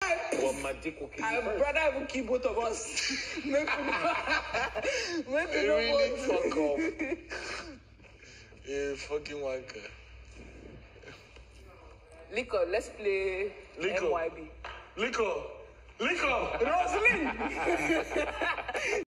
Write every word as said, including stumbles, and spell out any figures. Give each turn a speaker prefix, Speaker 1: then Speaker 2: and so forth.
Speaker 1: Well, my dick will kill you
Speaker 2: I'd
Speaker 1: first.
Speaker 2: rather even kill both of us. Make me Make me
Speaker 3: Really
Speaker 2: no
Speaker 3: fuck off. You fucking wanker.
Speaker 2: Liquor, let's play
Speaker 3: Liquor.
Speaker 2: M Y B.
Speaker 3: Liquor. Liquor.
Speaker 2: Rosalind!